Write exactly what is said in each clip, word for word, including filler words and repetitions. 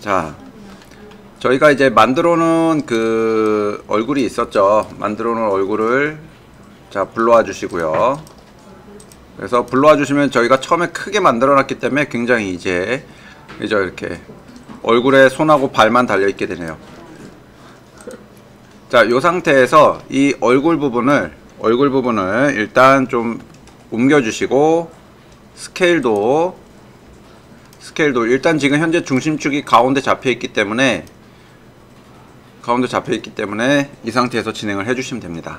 자, 저희가 이제 만들어 놓은 그 얼굴이 있었죠. 만들어 놓은 얼굴을 자 불러와 주시고요. 그래서 불러와 주시면 저희가 처음에 크게 만들어 놨기 때문에 굉장히 이제 이제 이렇게 얼굴에 손하고 발만 달려 있게 되네요. 자, 요 상태에서 이 얼굴 부분을 얼굴 부분을 일단 좀 옮겨 주시고 스케일도 스케일도 일단 지금 현재 중심축이 가운데 잡혀 있기 때문에 가운데 잡혀 있기 때문에 이 상태에서 진행을 해 주시면 됩니다.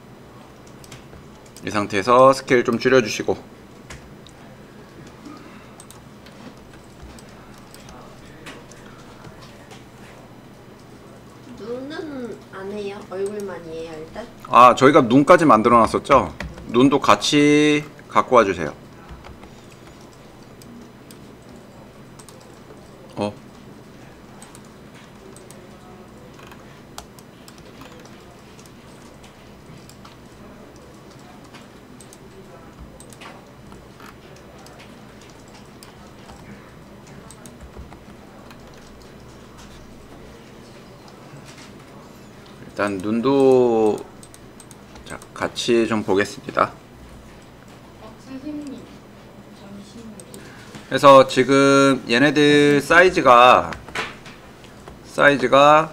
이 상태에서 스케일 좀 줄여 주시고 눈은 안 해요? 얼굴만이에요 일단? 아, 저희가 눈까지 만들어 놨었죠. 눈도 같이 갖고 와 주세요. 어 일단 눈도 자, 같이 좀 보겠습니다. 어, 선생님, 잠시만요. 그래서 지금 얘네들 사이즈가 사이즈가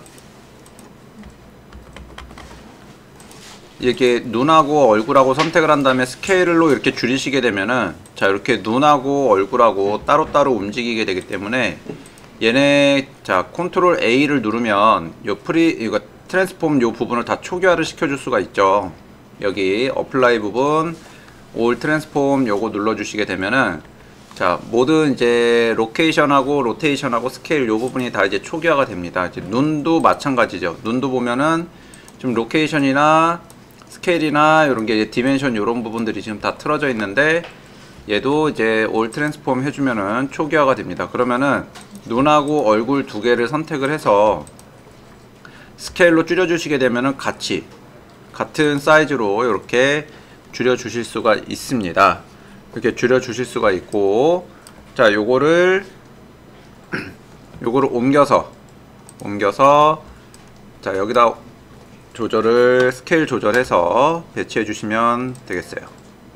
이렇게 눈하고 얼굴하고 선택을 한 다음에 스케일로 이렇게 줄이시게 되면은 자 이렇게 눈하고 얼굴하고 따로따로 움직이게 되기 때문에 얘네 자 컨트롤 A를 누르면 요 프리 이거 트랜스폼 요 부분을 다 초기화를 시켜줄 수가 있죠. 여기 어플라이 부분 올 트랜스폼 요거 눌러주시게 되면은 자 모든 이제 로케이션하고 로테이션하고 스케일 요 부분이 다 이제 초기화가 됩니다. 이제 눈도 마찬가지죠. 눈도 보면은 좀 로케이션이나 스케일이나 이런 게 이제 디멘션 이런 부분들이 지금 다 틀어져 있는데 얘도 이제 올 트랜스폼 해주면은 초기화가 됩니다. 그러면은 눈하고 얼굴 두 개를 선택을 해서 스케일로 줄여주시게 되면은 같이 같은 사이즈로 이렇게 줄여주실 수가 있습니다. 이렇게 줄여주실 수가 있고 자 요거를 요거를 옮겨서 옮겨서 자 여기다 조절을 스케일 조절해서 배치해 주시면 되겠어요.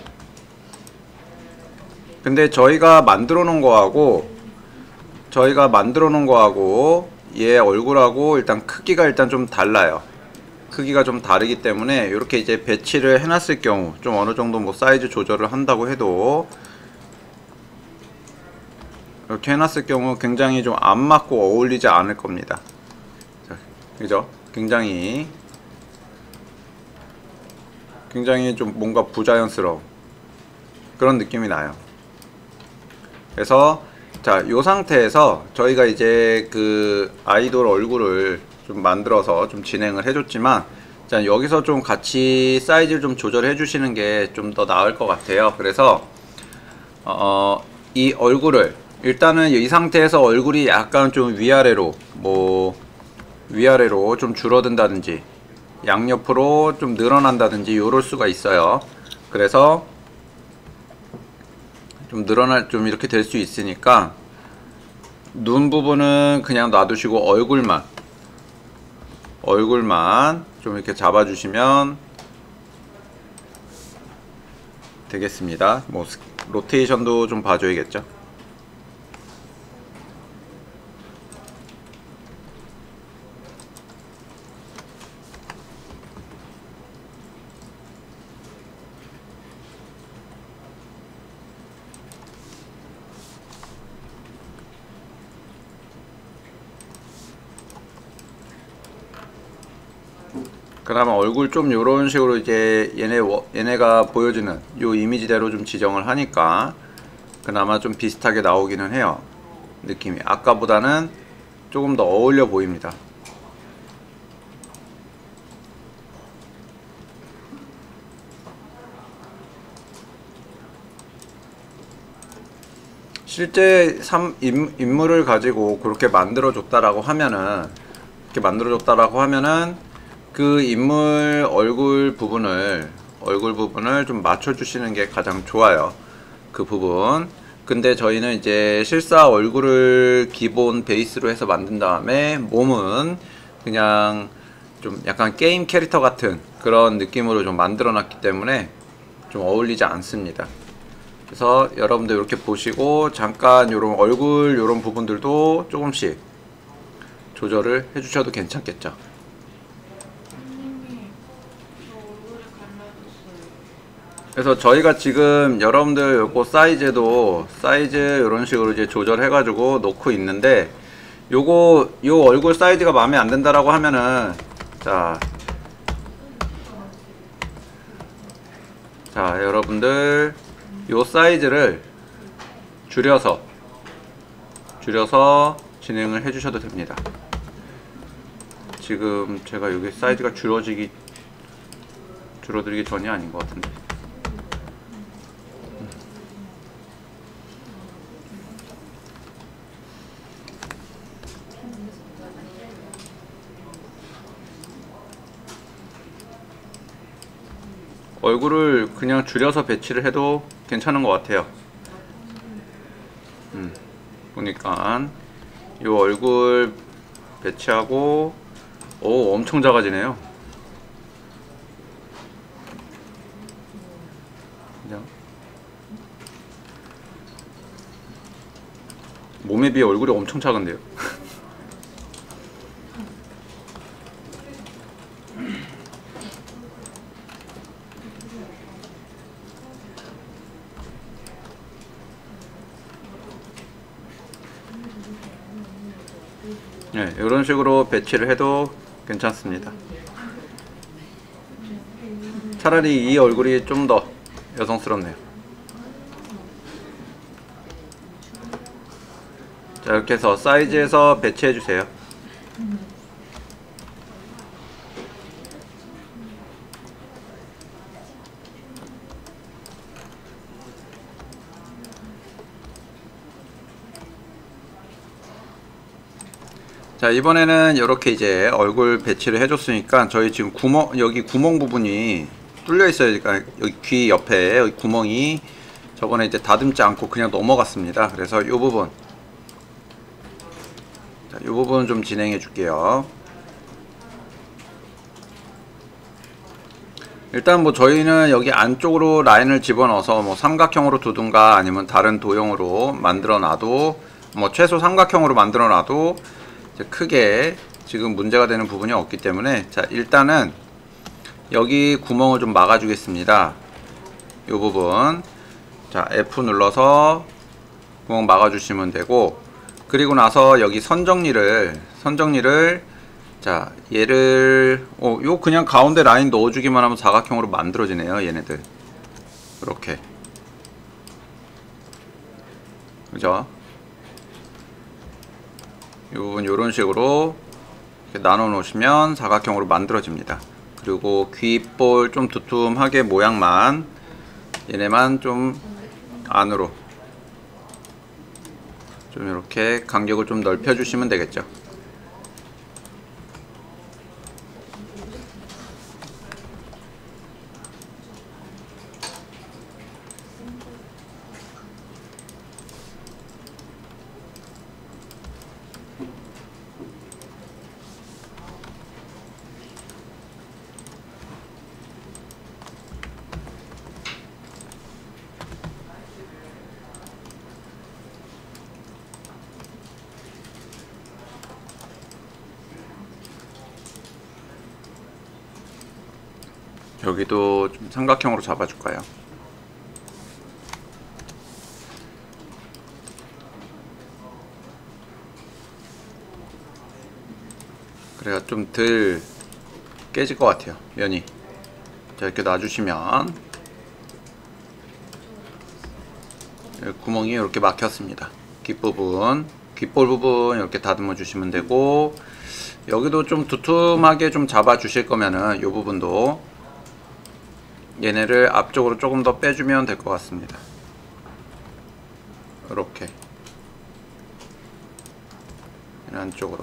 근데 저희가 만들어 놓은 거하고 저희가 만들어 놓은 거하고 얘 얼굴하고 일단 크기가 일단 좀 달라요. 크기가 좀 다르기 때문에 이렇게 이제 배치를 해놨을 경우 좀 어느 정도 뭐 사이즈 조절을 한다고 해도 이렇게 해놨을 경우 굉장히 좀 안 맞고 어울리지 않을 겁니다. 자, 그죠? 굉장히 굉장히 좀 뭔가 부자연스러운 그런 느낌이 나요. 그래서 자, 요 상태에서 저희가 이제 그 아이돌 얼굴을 좀 만들어서 좀 진행을 해줬지만 자, 여기서 좀 같이 사이즈를 좀 조절해 주시는 게 좀 더 나을 것 같아요. 그래서 어, 이 얼굴을 일단은 이 상태에서 얼굴이 약간 좀 위아래로 뭐 위아래로 좀 줄어든다든지 양옆으로 좀 늘어난다든지 이럴 수가 있어요. 그래서 좀 늘어날 좀 이렇게 될 수 있으니까 눈 부분은 그냥 놔두시고 얼굴만 얼굴만 좀 이렇게 잡아주시면 되겠습니다. 뭐 로테이션도 좀 봐줘야겠죠. 그다음에 얼굴 좀 요런 식으로 이제 얘네 얘네가 보여주는 요 이미지대로 좀 지정을 하니까 그나마 좀 비슷하게 나오기는 해요. 느낌이 아까보다는 조금 더 어울려 보입니다. 실제 삼, 인, 인물을 가지고 그렇게 만들어 줬다라고 하면은 이렇게 만들어 줬다라고 하면은 그 인물 얼굴 부분을 얼굴 부분을 좀 맞춰 주시는 게 가장 좋아요. 그 부분 근데 저희는 이제 실사 얼굴을 기본 베이스로 해서 만든 다음에 몸은 그냥 좀 약간 게임 캐릭터 같은 그런 느낌으로 좀 만들어 놨기 때문에 좀 어울리지 않습니다. 그래서 여러분들 이렇게 보시고 잠깐 요런 얼굴 요런 부분들도 조금씩 조절을 해 주셔도 괜찮겠죠. 선생님, 저 얼굴에 갈라졌어요. 그래서 저희가 지금 여러분들 요거 사이즈도 사이즈 이런 식으로 이제 조절해 가지고 놓고 있는데, 요거 요 얼굴 사이즈가 마음에 안 든다라고 하면은 자, 자 여러분들 요 사이즈를 줄여서 줄여서 진행을 해 주셔도 됩니다. 지금 제가 여기 사이즈가 줄어지기 줄어들기 전이 아닌 것 같은데. 얼굴을 그냥 줄여서 배치를 해도 괜찮은 것 같아요. 음, 보니까 이 얼굴 배치하고 오 엄청 작아지네요. 그냥 몸에 비해 얼굴이 엄청 작은데요. 네, 이런 식으로 배치를 해도 괜찮습니다. 차라리 이 얼굴이 좀 더 여성스럽네요. 자, 이렇게 해서 사이즈에서 배치해 주세요. 자, 이번에는 이렇게 이제 얼굴 배치를 해줬으니까 저희 지금 구멍, 여기 구멍 부분이 뚫려 있어요. 그러니까 여기 귀 옆에 여기 구멍이 저번에 이제 다듬지 않고 그냥 넘어갔습니다. 그래서 이 부분, 자, 이 부분 좀 진행해 줄게요. 일단 뭐 저희는 여기 안쪽으로 라인을 집어넣어서 뭐 삼각형으로 두든가 아니면 다른 도형으로 만들어 놔도, 뭐 최소 삼각형으로 만들어 놔도 크게 지금 문제가 되는 부분이 없기 때문에, 자 일단은 여기 구멍을 좀 막아 주겠습니다. 이 부분, 자 에프 눌러서 구멍 막아 주시면 되고, 그리고 나서 여기 선정리를 선정리를 자 얘를 어, 요 그냥 가운데 라인 넣어 주기만 하면 사각형으로 만들어지네요. 얘네들 이렇게, 그죠? 이 부분 이런 식으로 이렇게 나눠 놓으시면 사각형으로 만들어집니다. 그리고 귓볼 좀 두툼하게 모양만, 얘네만 좀 안으로 좀 이렇게 간격을 좀 넓혀 주시면 되겠죠. 여기도 좀 삼각형으로 잡아줄까요? 그래야 좀 덜 깨질 것 같아요, 면이. 자, 이렇게 놔주시면 구멍이 이렇게 막혔습니다. 귓부분, 귓볼 부분 이렇게 다듬어 주시면 되고, 여기도 좀 두툼하게 좀 잡아 주실 거면은 이 부분도 얘네를 앞쪽으로 조금 더 빼주면 될 것 같습니다. 이렇게 안쪽으로.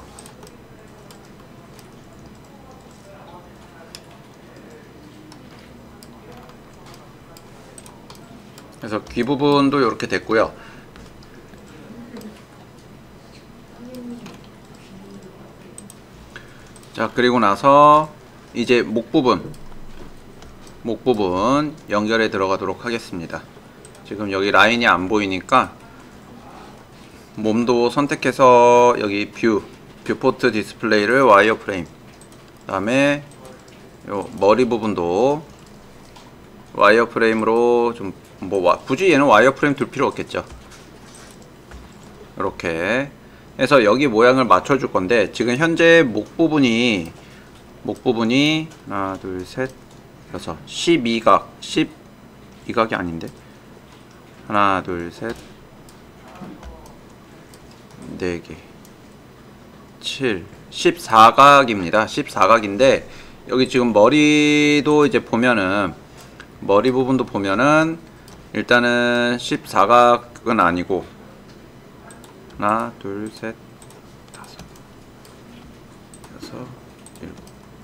그래서 귀 부분도 이렇게 됐고요. 자, 그리고 나서 이제 목 부분 목 부분 연결해 들어가도록 하겠습니다. 지금 여기 라인이 안 보이니까 몸도 선택해서 여기 뷰 뷰포트 디스플레이를 와이어프레임, 그 다음에 요 머리 부분도 와이어프레임으로 좀 뭐 굳이 얘는 와이어프레임 둘 필요 없겠죠. 이렇게 해서 여기 모양을 맞춰줄 건데, 지금 현재 목 부분이 목 부분이 하나 둘 셋 여섯 십이 각 십이 각이 아닌데 하나 둘 셋 네 개 칠 십사 각입니다. 십사 각인데 여기 지금 머리도 이제 보면은 머리 부분도 보면은 일단은 십사 각은 아니고 하나 둘 셋 다섯 여섯 일곱,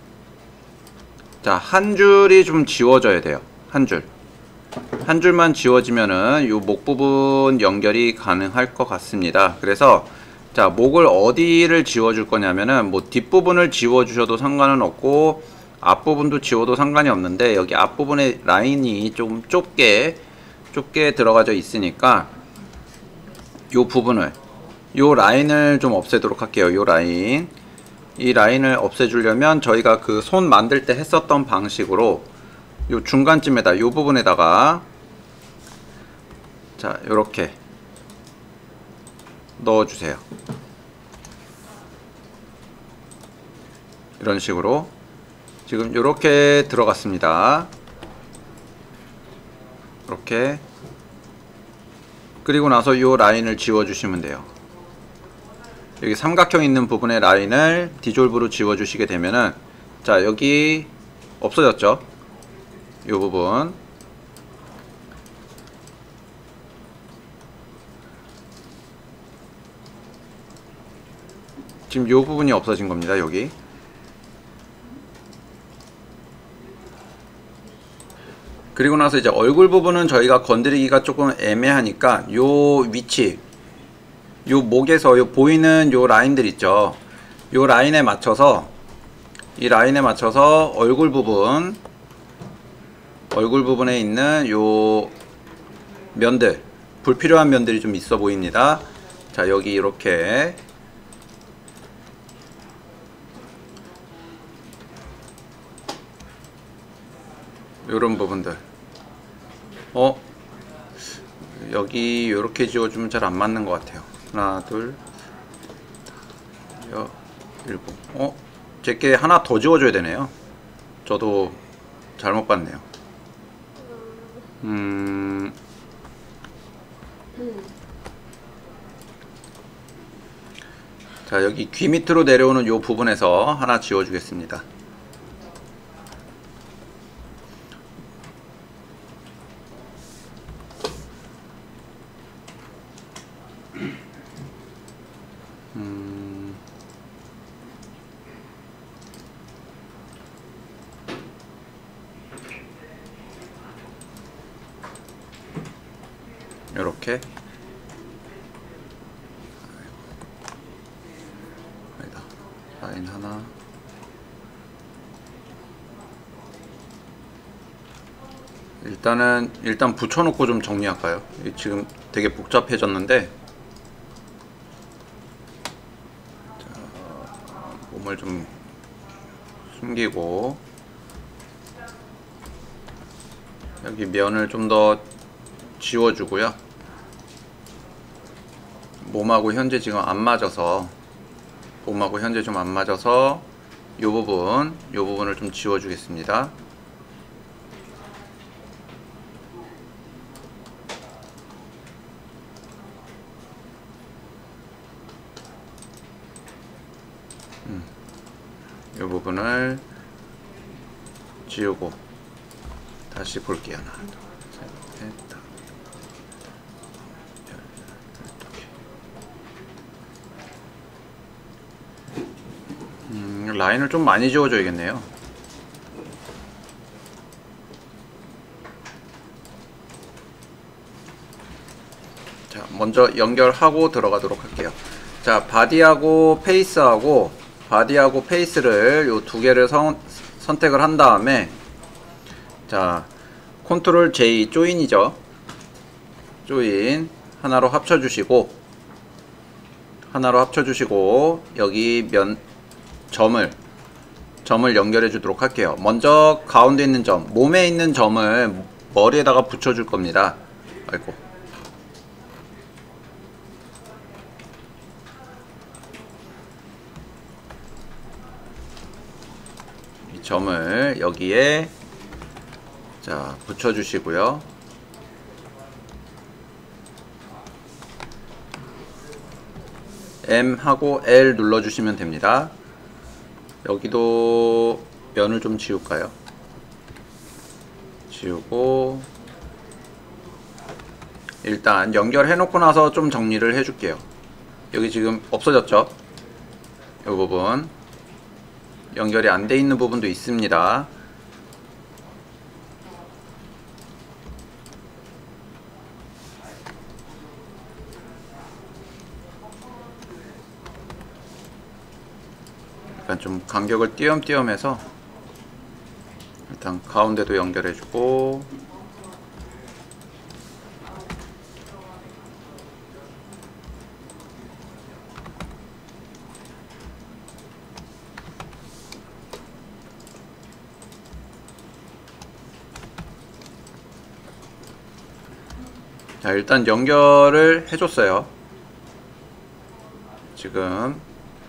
자, 한 줄이 좀 지워져야 돼요. 한 줄. 한 줄만 지워지면은 요 목 부분 연결이 가능할 것 같습니다. 그래서 자, 목을 어디를 지워줄 거냐면은 뭐 뒷부분을 지워주셔도 상관은 없고 앞부분도 지워도 상관이 없는데, 여기 앞부분에 라인이 좀 좁게 좁게 들어가져 있으니까 요 부분을 요 라인을 좀 없애도록 할게요. 요 라인 이 라인을 없애주려면 저희가 그 손 만들 때 했었던 방식으로 요 중간쯤에다 요 부분에다가 자 요렇게 넣어주세요. 이런 식으로 지금 요렇게 들어갔습니다. 이렇게. 그리고 나서 요 라인을 지워주시면 돼요. 여기 삼각형 있는 부분의 라인을 디졸브로 지워주시게 되면은 자, 여기 없어졌죠? 요 부분. 지금 요 부분이 없어진 겁니다. 여기. 그리고 나서 이제 얼굴 부분은 저희가 건드리기가 조금 애매하니까 요 위치, 요 목에서 요 보이는 요 라인들 있죠. 요 라인에 맞춰서 이 라인에 맞춰서 얼굴 부분 얼굴 부분에 있는 요 면들, 불필요한 면들이 좀 있어 보입니다. 자, 여기 이렇게 요런 부분들 어? 여기 요렇게 지워주면 잘 안 맞는 것 같아요. 하나 둘 여 일곱. 어? 제게 하나 더 지워줘야 되네요. 저도 잘못 봤네요. 음... 자, 여기 귀 밑으로 내려오는 요 부분에서 하나 지워주겠습니다. 음... 요렇게 아니다. 라인 하나 일단은 일단 붙여놓고 좀 정리할까요? 지금 되게 복잡해졌는데 몸을 좀 숨기고 여기 면을 좀 더 지워주고요. 몸하고 현재 지금 안 맞아서 몸하고 현재 좀 안 맞아서 요 부분 요 부분을 좀 지워주겠습니다. 음, 요 부분을 지우고 다시 볼게요. 하나, 둘, 셋, 넷, 다섯, 열, 열두 개. 음, 라인을 좀 많이 지워줘야겠네요. 자, 먼저 연결하고 들어가도록 할게요. 자, 바디하고 페이스하고 바디하고 페이스를 요 두 개를 선, 선택을 한 다음에 자 컨트롤 제이 조인이죠. 조인 하나로 합쳐주시고 하나로 합쳐주시고 여기 면 점을 점을 연결해 주도록 할게요. 먼저 가운데 있는 점, 몸에 있는 점을 머리에다가 붙여줄 겁니다. 아이고. 이 점을 여기에 자 붙여주시고요. M 하고 L 눌러주시면 됩니다. 여기도 면을 좀 지울까요? 지우고 일단 연결해 놓고 나서 좀 정리를 해 줄게요. 여기 지금 없어졌죠? 이 부분 연결이 안 돼 있는 부분도 있습니다. 약간 좀 간격을 띄엄띄엄해서 일단 가운데도 연결해주고 자 일단 연결을 해줬어요. 지금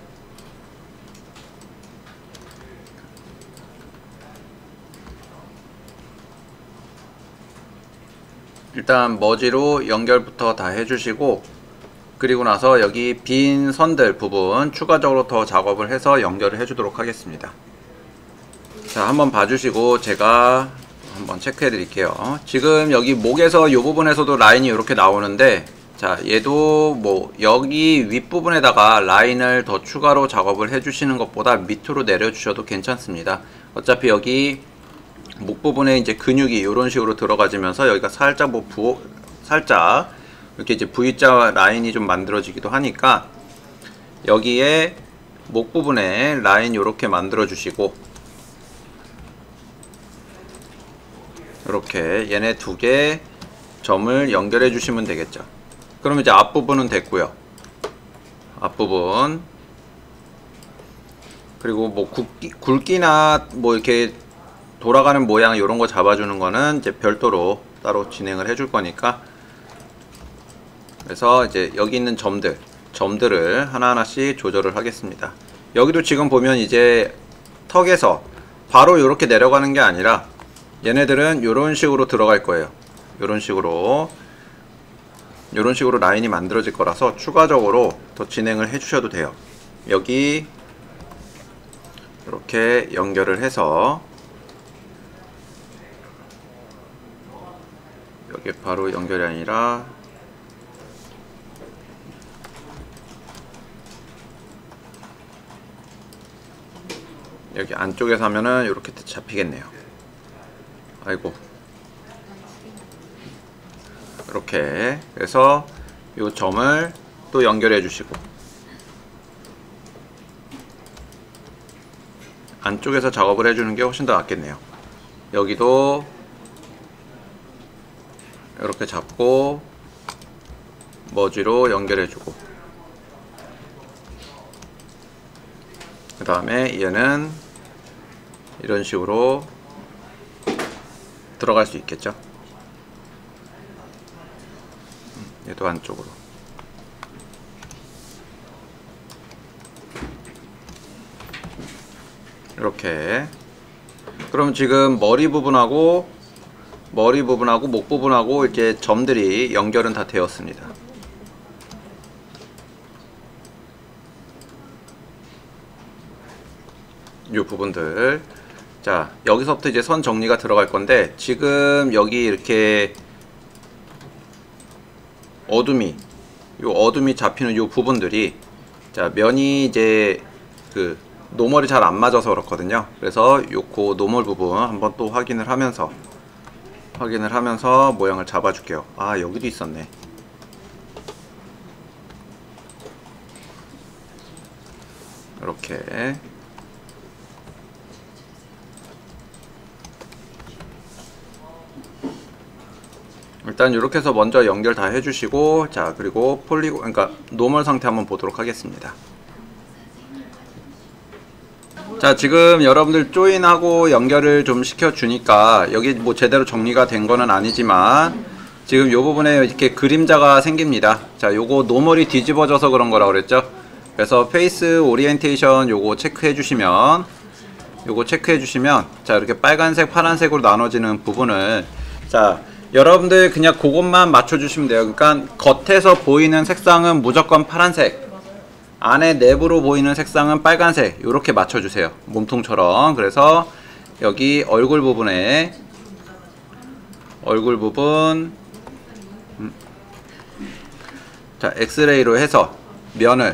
일단 머지로 연결부터 다 해주시고 그리고 나서 여기 빈 선들 부분 추가적으로 더 작업을 해서 연결을 해주도록 하겠습니다. 자 한번 봐주시고 제가 한번 체크해 드릴게요. 지금 여기 목에서 이 부분에서도 라인이 이렇게 나오는데 자 얘도 뭐 여기 윗부분에다가 라인을 더 추가로 작업을 해주시는 것보다 밑으로 내려주셔도 괜찮습니다. 어차피 여기 목 부분에 이제 근육이 이런 식으로 들어가지면서 여기가 살짝 뭐 부어 살짝 이렇게 이제 V자 라인이 좀 만들어지기도 하니까 여기에 목 부분에 라인 이렇게 만들어 주시고 이렇게 얘네 두 개 점을 연결해 주시면 되겠죠. 그러면 이제 앞부분은 됐고요. 앞부분 그리고 뭐 굵기, 굵기나 뭐 이렇게 돌아가는 모양 이런 거 잡아주는 거는 이제 별도로 따로 진행을 해줄 거니까 그래서 이제 여기 있는 점들 점들을 하나하나씩 조절을 하겠습니다. 여기도 지금 보면 이제 턱에서 바로 이렇게 내려가는 게 아니라 얘네들은 이런 식으로 들어갈 거예요. 이런 식으로 이런 식으로 라인이 만들어질 거라서 추가적으로 더 진행을 해 주셔도 돼요. 여기 이렇게 연결을 해서 여기 바로 연결이 아니라 여기 안쪽에서 하면은 이렇게 잡히겠네요. 아이고 이렇게 그래서 이 점을 또 연결해 주시고 안쪽에서 작업을 해주는 게 훨씬 더 낫겠네요. 여기도 이렇게 잡고 머지로 연결해주고 그 다음에 얘는 이런 식으로 들어갈 수 있겠죠. 얘도 안쪽으로 이렇게. 그럼 지금 머리 부분하고 머리 부분하고 목 부분하고 이렇게 점들이 연결은 다 되었습니다. 이 부분들 자 여기서부터 이제 선 정리가 들어갈 건데 지금 여기 이렇게 어둠이 요 어둠이 잡히는 요 부분들이 자 면이 이제 그 노멀이 잘 안 맞아서 그렇거든요. 그래서 요코 노멀 부분 한번 또 확인을 하면서 확인을 하면서 모양을 잡아 줄게요. 아 여기도 있었네. 이렇게. 일단 이렇게 해서 먼저 연결 다 해주시고, 자 그리고 폴리고 그러니까 노멀 상태 한번 보도록 하겠습니다. 자 지금 여러분들 조인하고 연결을 좀 시켜주니까 여기 뭐 제대로 정리가 된 거는 아니지만 지금 요 부분에 이렇게 그림자가 생깁니다. 자 요거 노멀이 뒤집어져서 그런 거라 그랬죠. 그래서 페이스 오리엔테이션 요거 체크해 주시면 요거 체크해 주시면 자 이렇게 빨간색 파란색으로 나눠지는 부분을 자 여러분들 그냥 그것만 맞춰 주시면 돼요. 그러니까 겉에서 보이는 색상은 무조건 파란색, 안에 내부로 보이는 색상은 빨간색, 이렇게 맞춰주세요. 몸통처럼. 그래서 여기 얼굴 부분에 얼굴 부분 음. 자 엑스레이로 해서 면을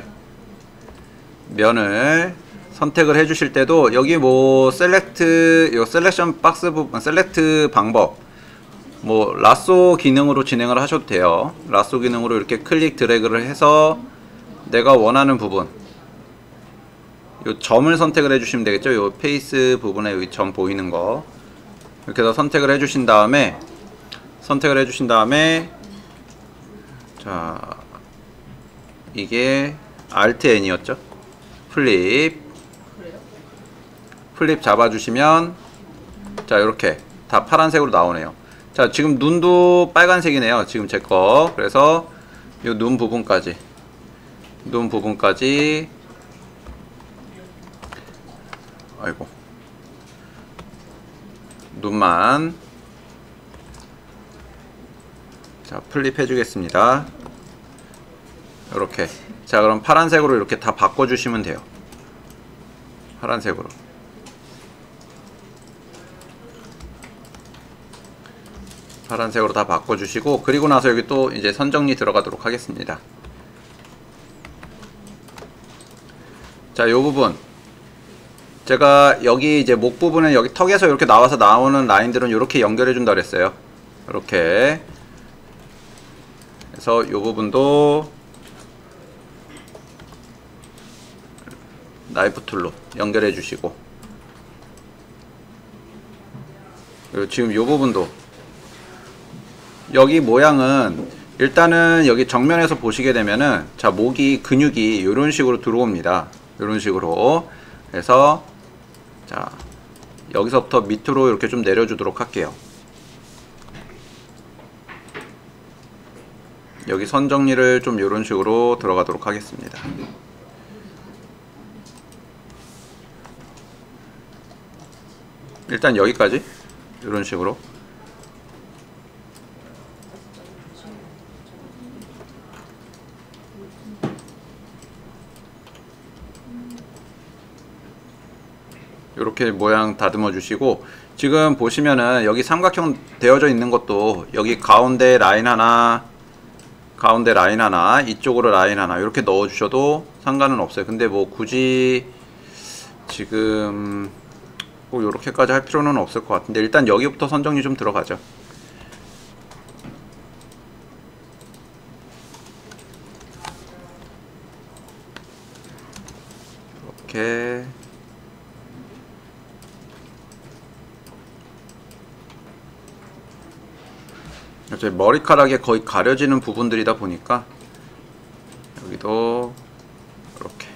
면을 선택을 해주실 때도 여기 뭐 셀렉트 요 셀렉션 박스 부분 셀렉트 방법 뭐 라쏘 기능으로 진행을 하셔도 돼요. 라쏘 기능으로 이렇게 클릭 드래그를 해서 내가 원하는 부분 요 점을 선택을 해주시면 되겠죠. 요 페이스 부분에 여기 점 보이는 거 이렇게 해서 선택을 해주신 다음에 선택을 해주신 다음에 자 이게 알트 N이었죠. 플립 플립 잡아주시면 자 이렇게 다 파란색으로 나오네요. 자 지금 눈도 빨간색이네요. 지금 제거. 그래서 요 눈 부분까지 눈 부분까지 아이고 눈만 자 플립 해주겠습니다. 이렇게 자 그럼 파란색으로 이렇게 다 바꿔주시면 돼요. 파란색으로 파란색으로 다 바꿔주시고 그리고 나서 여기 또 이제 선정리 들어가도록 하겠습니다. 자, 요 부분 제가 여기 이제 목 부분은 여기 턱에서 이렇게 나와서 나오는 라인들은 이렇게 연결해 준다 그랬어요. 이렇게 그래서 요 부분도 나이프 툴로 연결해 주시고 그리고 지금 요 부분도 여기 모양은 일단은 여기 정면에서 보시게 되면은 자 목이 근육이 이런 식으로 들어옵니다. 이런 식으로 해서 자 여기서부터 밑으로 이렇게 좀 내려주도록 할게요. 여기 선 정리를 좀 이런 식으로 들어가도록 하겠습니다. 일단 여기까지 이런 식으로 이렇게 모양 다듬어 주시고 지금 보시면은 여기 삼각형 되어져 있는 것도 여기 가운데 라인 하나 가운데 라인 하나 이쪽으로 라인 하나 이렇게 넣어 주셔도 상관은 없어요. 근데 뭐 굳이 지금 꼭 이렇게까지 할 필요는 없을 것 같은데 일단 여기부터 선정리 좀 들어가죠. 이렇게 이제 머리카락에 거의 가려지는 부분들이다 보니까 여기도 이렇게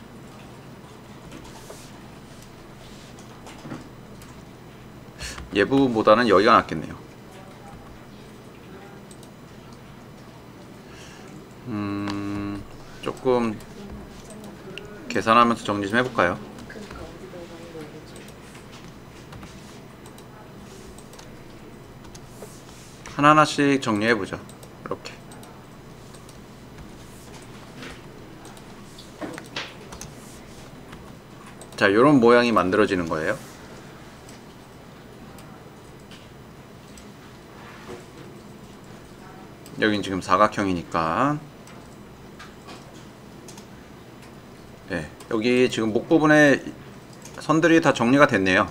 얘 부분보다는 여기가 낫겠네요. 음 조금 계산하면서 정리 좀 해볼까요? 하나하나씩 정리해보죠. 이렇게 자 요런 모양이 만들어지는 거예요. 여긴 지금 사각형이니까 네, 여기 지금 목 부분에 선들이 다 정리가 됐네요.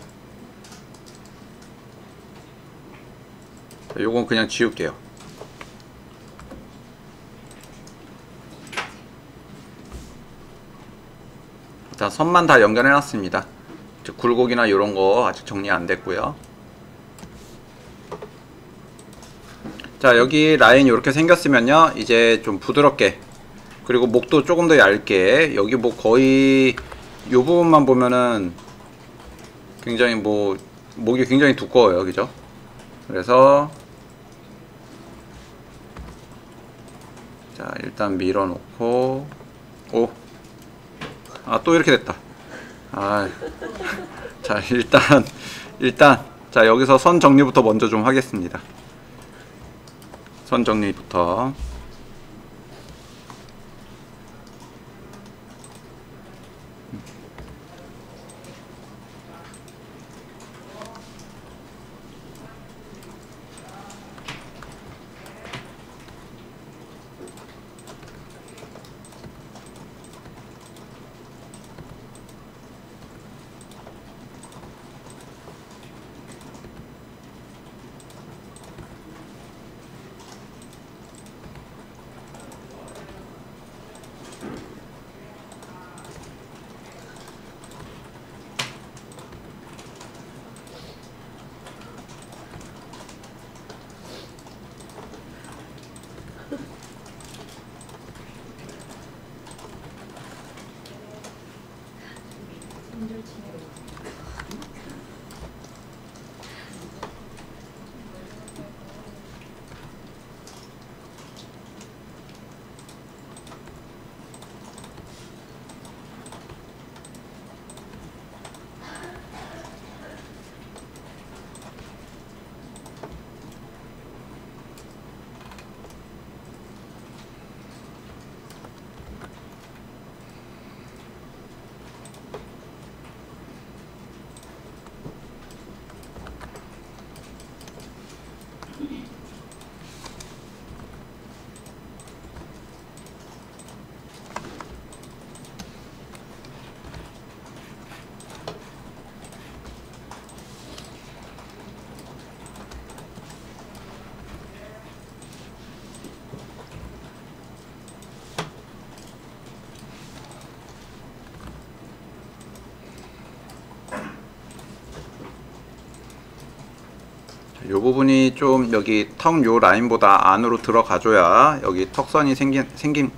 요건 그냥 지울게요. 일단 선만 다 연결해 놨습니다. 굴곡이나 이런 거 아직 정리 안 됐고요. 자, 여기 라인 이렇게 생겼으면요, 이제 좀 부드럽게, 그리고 목도 조금 더 얇게, 여기 뭐 거의 요 부분만 보면은 굉장히 뭐 목이 굉장히 두꺼워요, 그죠? 그래서 자, 일단 밀어 놓고, 오, 아, 또 이렇게 됐다. 아, 자, 일단 일단 자, 여기서 선 정리부터 먼저 좀 하겠습니다. 선 정리부터. 요 부분이 좀 여기 턱 요 라인보다 안으로 들어가줘야 여기 턱선이 생긴, 생긴,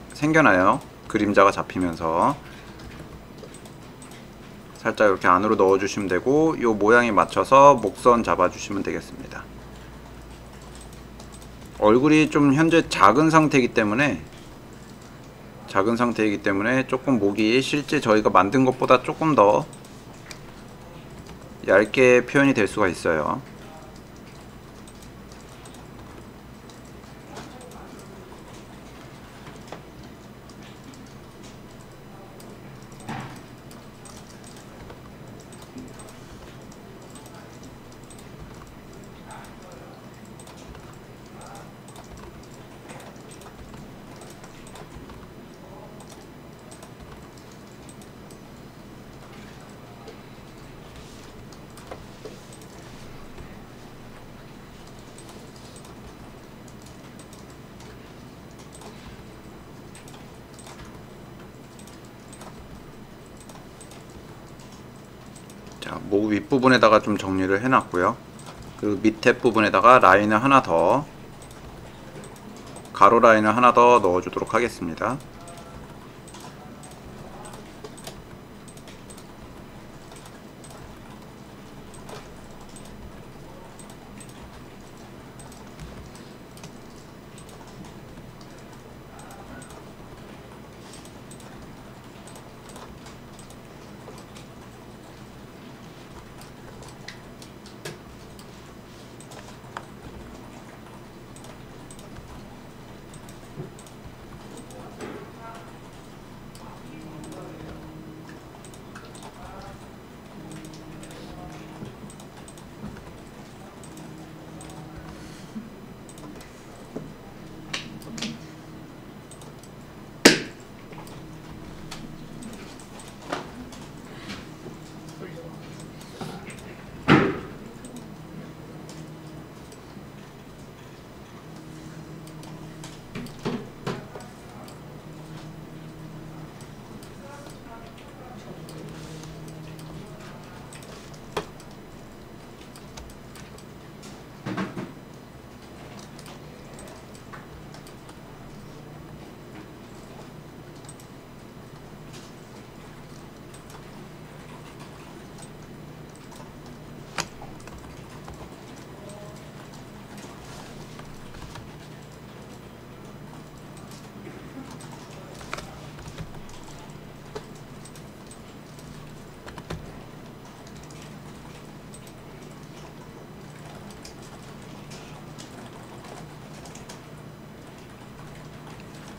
생겨나요. 그림자가 잡히면서 살짝 이렇게 안으로 넣어주시면 되고, 요 모양에 맞춰서 목선 잡아주시면 되겠습니다. 얼굴이 좀 현재 작은 상태이기 때문에 작은 상태이기 때문에 조금 목이 실제 저희가 만든 것보다 조금 더 얇게 표현이 될 수가 있어요. 자, 목 윗부분에다가 좀 정리를 해놨고요. 그 밑에 부분에다가 라인을 하나 더, 가로 라인을 하나 더 넣어주도록 하겠습니다.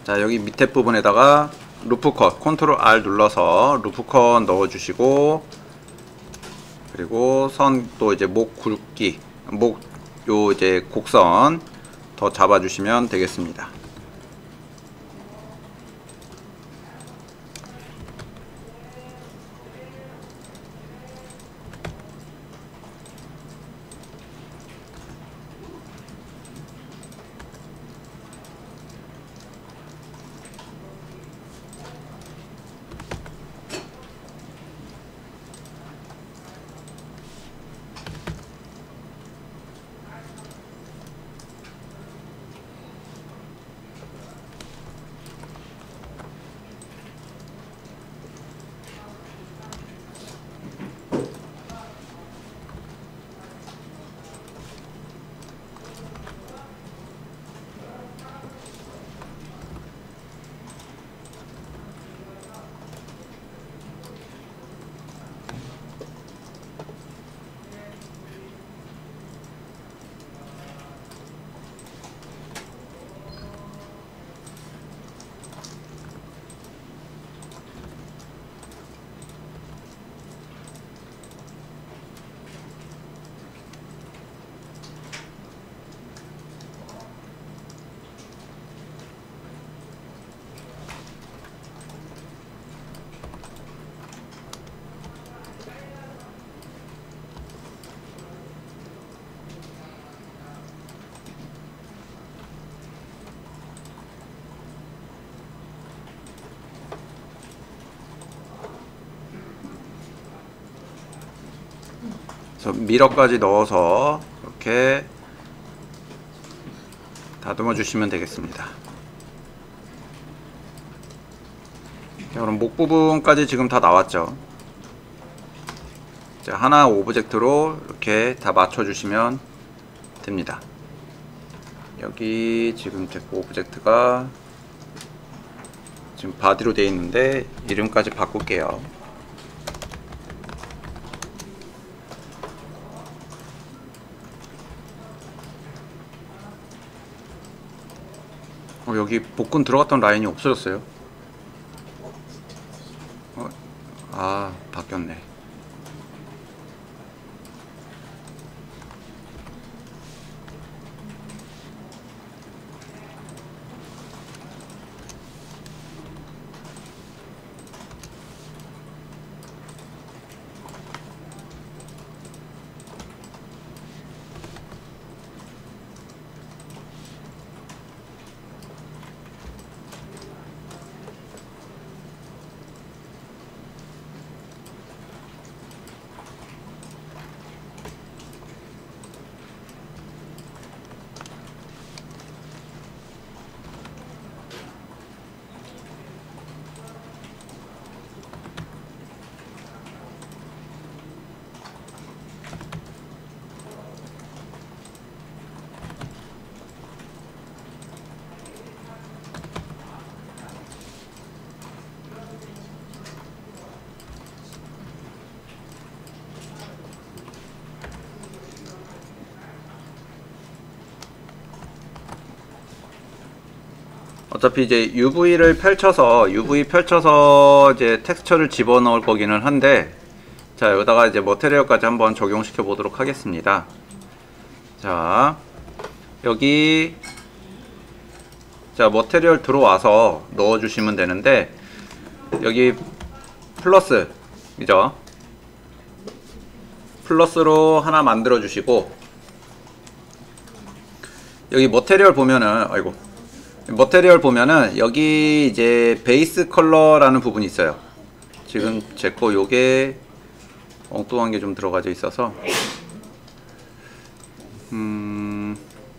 자, 여기 밑에 부분에다가 루프 컷 컨트롤 R 눌러서 루프 컷 넣어 주시고, 그리고 선 또 이제 목 굵기, 목 요 이제 곡선 더 잡아 주시면 되겠습니다. 그래서 미러까지 넣어서 이렇게 다듬어 주시면 되겠습니다. 자, 그럼 목 부분까지 지금 다 나왔죠. 자, 하나 오브젝트로 이렇게 다 맞춰 주시면 됩니다. 여기 지금 제 오브젝트가 지금 바디로 되어 있는데 이름까지 바꿀게요. 어, 여기 복근 들어갔던 라인이 없어졌어요. 어, 아, 바뀌었네. 어차피 이제 유브이를 펼쳐서 유브이 펼쳐서 이제 텍스처를 집어넣을 거기는 한데, 자, 여기다가 이제 머테리얼까지 한번 적용시켜 보도록 하겠습니다. 자, 여기 자 머테리얼 들어와서 넣어 주시면 되는데, 여기 플러스 이죠? 플러스로 하나 만들어 주시고, 여기 머테리얼 보면은 아이고 머테리얼 보면은 여기 이제 베이스 컬러라는 부분이 있어요. 지금 제 거 요게 엉뚱한 게 좀 들어가져 있어서 음...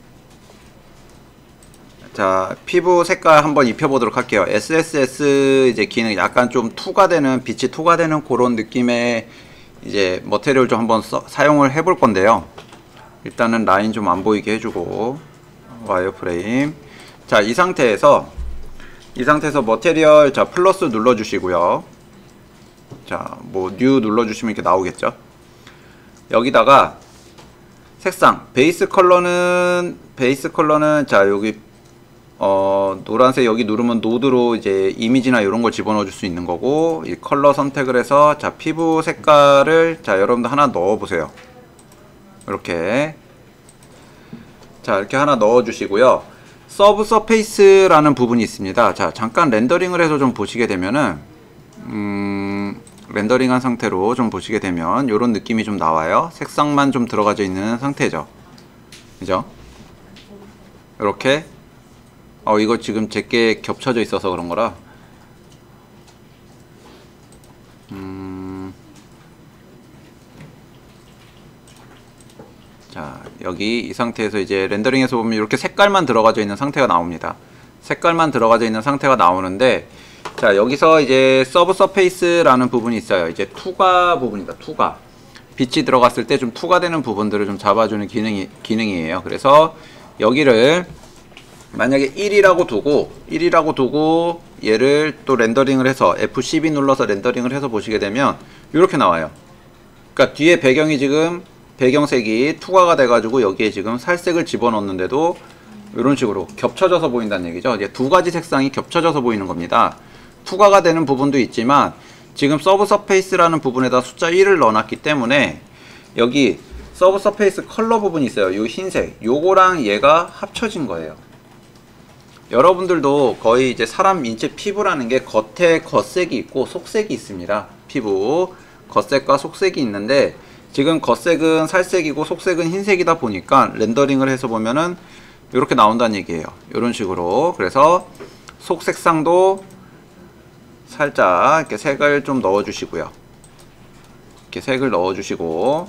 자, 피부 색깔 한번 입혀보도록 할게요. 에스에스에스 이제 기능 약간 좀 투가 되는, 빛이 투가 되는 그런 느낌의 이제 머테리얼 좀 한번 써, 사용을 해볼 건데요. 일단은 라인 좀 안 보이게 해주고, 와이어프레임. 자, 이 상태에서 이 상태에서 머테리얼 자 플러스 눌러주시고요. 자, 뭐 뉴 눌러주시면 이렇게 나오겠죠. 여기다가 색상 베이스 컬러는 베이스 컬러는 자 여기 어, 노란색 여기 누르면 노드로 이제 이미지나 이런 걸 집어넣어 줄 수 있는 거고, 이 컬러 선택을 해서 자, 피부 색깔을 자, 여러분들 하나 넣어 보세요. 이렇게. 자, 이렇게 하나 넣어 주시고요. 서브 서페이스라는 부분이 있습니다. 자, 잠깐 렌더링을 해서 좀 보시게 되면은 음, 렌더링한 상태로 좀 보시게 되면 이런 느낌이 좀 나와요. 색상만 좀 들어가져 있는 상태죠. 그죠? 이렇게. 어, 이거 지금 제게 겹쳐져 있어서 그런 거라. 음. 자, 여기 이 상태에서 이제 렌더링에서 보면 이렇게 색깔만 들어가져 있는 상태가 나옵니다. 색깔만 들어가져 있는 상태가 나오는데, 자, 여기서 이제 서브 서페이스라는 부분이 있어요. 이제 투과 부분이다. 투과. 빛이 들어갔을 때 좀 투과되는 부분들을 좀 잡아주는 기능이, 기능이에요. 그래서 여기를 만약에 일이라고 두고 일이라고 두고 얘를 또 렌더링을 해서 에프 십이 눌러서 렌더링을 해서 보시게 되면 이렇게 나와요. 그러니까 뒤에 배경이 지금 배경색이 투과가 돼가지고 여기에 지금 살색을 집어넣는데도 이런 식으로 겹쳐져서 보인다는 얘기죠. 이제 두 가지 색상이 겹쳐져서 보이는 겁니다. 투과가 되는 부분도 있지만 지금 서브 서페이스라는 부분에다 숫자 일을 넣어놨기 때문에 여기 서브 서페이스 컬러 부분이 있어요. 요 흰색 요거랑 얘가 합쳐진 거예요. 여러분들도 거의 이제 사람 인체 피부라는 게 겉에 겉색이 있고 속색이 있습니다. 피부 겉색과 속색이 있는데 지금 겉색은 살색이고 속색은 흰색이다 보니까 렌더링을 해서 보면은 이렇게 나온다는 얘기예요. 이런 식으로. 그래서 속 색상도 살짝 이렇게 색을 좀 넣어 주시고요. 이렇게 색을 넣어 주시고,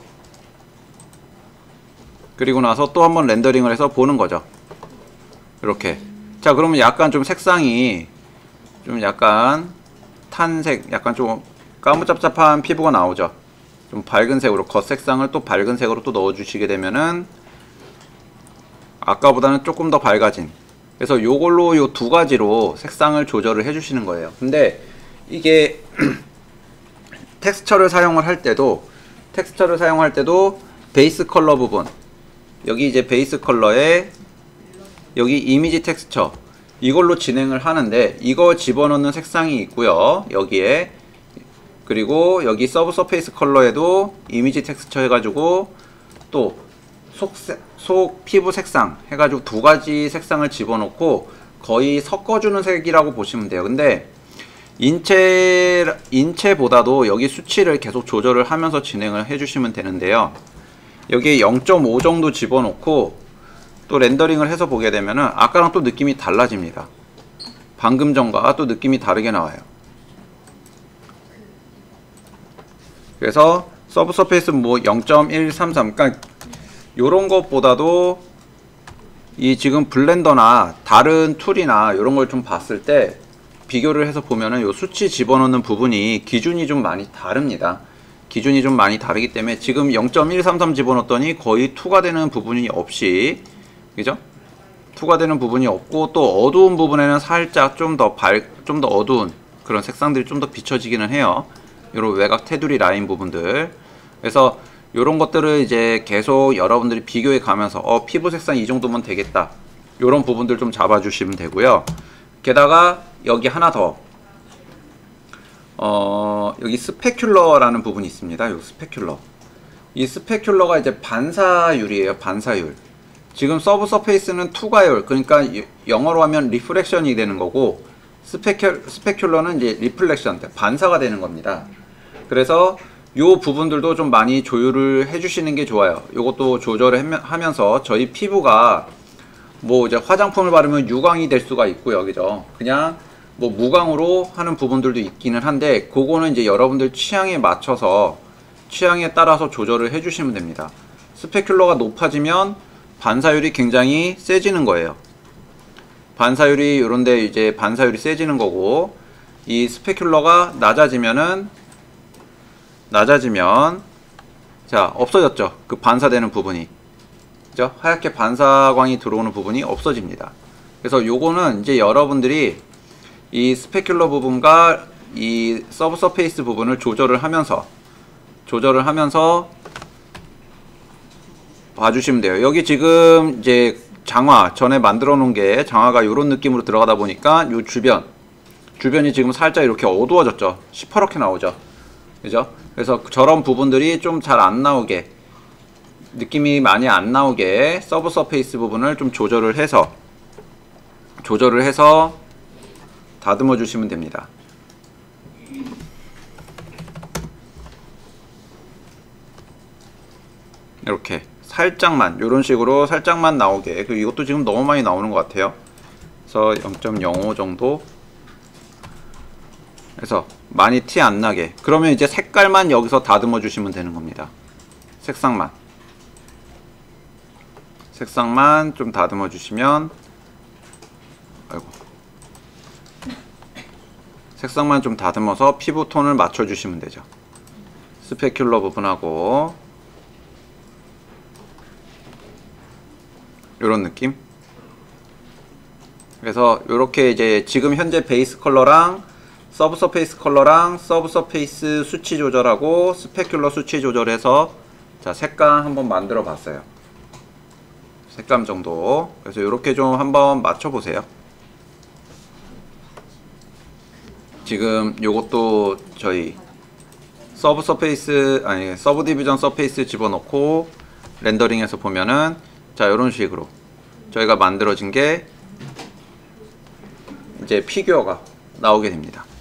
그리고 나서 또 한번 렌더링을 해서 보는 거죠. 이렇게. 자, 그러면 약간 좀 색상이 좀 약간 탄색, 약간 좀 까무잡잡한 피부가 나오죠. 좀 밝은 색으로, 겉색상을 또 밝은 색으로 또 넣어 주시게 되면은 아까보다는 조금 더 밝아진, 그래서 요걸로 요 두 가지로 색상을 조절을 해 주시는 거예요. 근데 이게 텍스처를 사용을 할 때도 텍스처를 사용할 때도 베이스 컬러 부분, 여기 이제 베이스 컬러에 여기 이미지 텍스처, 이걸로 진행을 하는데 이거 집어넣는 색상이 있고요. 여기에. 그리고 여기 서브 서페이스 컬러에도 이미지 텍스처 해가지고 또 속, 속 피부 색상 해가지고 두 가지 색상을 집어넣고 거의 섞어주는 색이라고 보시면 돼요. 근데 인체, 인체보다도 여기 수치를 계속 조절을 하면서 진행을 해주시면 되는데요. 여기 영 점 오 정도 집어넣고 또 렌더링을 해서 보게 되면은 아까랑 또 느낌이 달라집니다. 방금 전과 또 느낌이 다르게 나와요. 그래서 서브 서페이스 뭐 영 점 일삼삼, 그러니까 요런 것보다도 이 지금 블렌더나 다른 툴이나 요런 걸 좀 봤을 때 비교를 해서 보면은 요 수치 집어넣는 부분이 기준이 좀 많이 다릅니다. 기준이 좀 많이 다르기 때문에 지금 영 점 일삼삼 집어넣었더니 거의 투가 되는 부분이 없이, 그죠? 투가 되는 부분이 없고 또 어두운 부분에는 살짝 좀 더 밝, 좀 더 어두운 그런 색상들이 좀 더 비춰지기는 해요. 요런 외곽 테두리 라인 부분들. 그래서 요런 것들을 이제 계속 여러분들이 비교해 가면서 어 피부 색상 이 정도면 되겠다, 요런 부분들 좀 잡아 주시면 되고요. 게다가 여기 하나 더, 어 여기 스페큘러라는 부분이 있습니다. 요 스페큘러, 이 스페큘러가 이제 반사율이에요. 반사율. 지금 서브 서페이스는 투과율, 그러니까 영어로 하면 리프렉션이 되는 거고, 스페큘, 스페큘러는 이제 리플렉션, 반사가 되는 겁니다. 그래서 요 부분들도 좀 많이 조율을 해주시는 게 좋아요. 요것도 조절을 하면서 저희 피부가 뭐 이제 화장품을 바르면 유광이 될 수가 있고요, 그죠? 그냥 뭐 무광으로 하는 부분들도 있기는 한데, 그거는 이제 여러분들 취향에 맞춰서 취향에 따라서 조절을 해주시면 됩니다. 스페큘러가 높아지면 반사율이 굉장히 세지는 거예요. 반사율이 요런데 이제 반사율이 세지는 거고, 이 스페큘러가 낮아지면은 낮아지면 자 없어졌죠. 그 반사되는 부분이, 그죠? 하얗게 반사광이 들어오는 부분이 없어집니다. 그래서 요거는 이제 여러분들이 이 스페큘러 부분과 이 서브 서페이스 부분을 조절을 하면서 조절을 하면서 봐주시면 돼요. 여기 지금 이제 장화 전에 만들어 놓은 게 장화가 이런 느낌으로 들어가다 보니까 이 주변 주변이 지금 살짝 이렇게 어두워졌죠. 시퍼렇게 나오죠. 그죠? 그래서 저런 부분들이 좀 잘 안 나오게, 느낌이 많이 안 나오게 서브 서페이스 부분을 좀 조절을 해서 조절을 해서 다듬어 주시면 됩니다. 이렇게 살짝만, 이런 식으로 살짝만 나오게. 그리고 이것도 지금 너무 많이 나오는 것 같아요. 그래서 영 점 영오 정도 해서 많이 티 안 나게. 그러면 이제 색깔만 여기서 다듬어 주시면 되는 겁니다. 색상만 색상만 좀 다듬어 주시면, 아이고, 색상만 좀 다듬어서 피부톤을 맞춰 주시면 되죠. 스페큘러 부분하고 요런 느낌. 그래서 요렇게 이제 지금 현재 베이스 컬러랑 서브 서페이스 컬러랑 서브 서페이스 수치 조절하고 스페큘러 수치 조절해서 자 색감 한번 만들어 봤어요. 색감 정도. 그래서 요렇게 좀 한번 맞춰 보세요. 지금 요것도 저희 서브 서페이스, 아니 서브 디비전 서페이스 집어넣고 렌더링해서 보면은 자 요런 식으로 저희가 만들어진 게 이제 피규어가 나오게 됩니다.